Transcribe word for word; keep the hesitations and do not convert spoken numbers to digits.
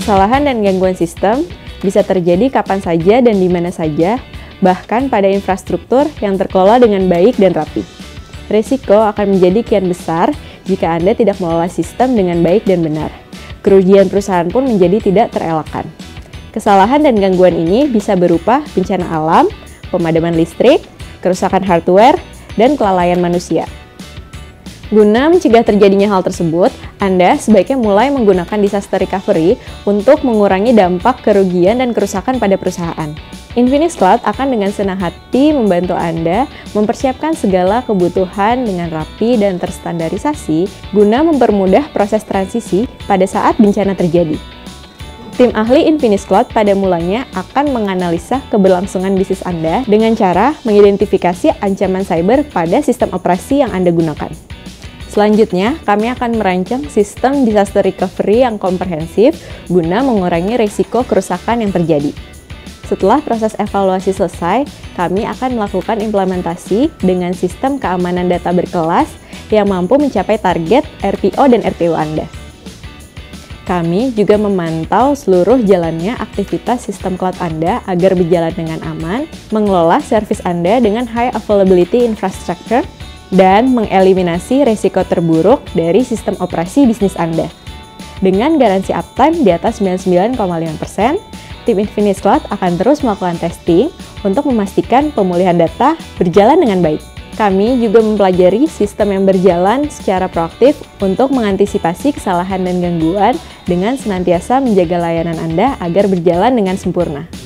Kesalahan dan gangguan sistem bisa terjadi kapan saja dan di mana saja, bahkan pada infrastruktur yang terkelola dengan baik dan rapi. Risiko akan menjadi kian besar jika Anda tidak mengelola sistem dengan baik dan benar. Kerugian perusahaan pun menjadi tidak terelakkan. Kesalahan dan gangguan ini bisa berupa bencana alam, pemadaman listrik, kerusakan hardware, dan kelalaian manusia. Guna mencegah terjadinya hal tersebut, Anda sebaiknya mulai menggunakan disaster recovery untuk mengurangi dampak kerugian dan kerusakan pada perusahaan. Infinix Cloud akan dengan senang hati membantu Anda mempersiapkan segala kebutuhan dengan rapi dan terstandarisasi guna mempermudah proses transisi pada saat bencana terjadi. Tim ahli Infinix Cloud pada mulanya akan menganalisa keberlangsungan bisnis Anda dengan cara mengidentifikasi ancaman cyber pada sistem operasi yang Anda gunakan. Selanjutnya, kami akan merancang sistem disaster recovery yang komprehensif guna mengurangi risiko kerusakan yang terjadi. Setelah proses evaluasi selesai, kami akan melakukan implementasi dengan sistem keamanan data berkelas yang mampu mencapai target R P O dan R P U Anda. Kami juga memantau seluruh jalannya aktivitas sistem cloud Anda agar berjalan dengan aman, mengelola servis Anda dengan high availability infrastructure, dan mengeliminasi risiko terburuk dari sistem operasi bisnis Anda. Dengan garansi uptime di atas sembilan puluh sembilan koma lima persen, tim Infinix Cloud akan terus melakukan testing untuk memastikan pemulihan data berjalan dengan baik. Kami juga mempelajari sistem yang berjalan secara proaktif untuk mengantisipasi kesalahan dan gangguan dengan senantiasa menjaga layanan Anda agar berjalan dengan sempurna.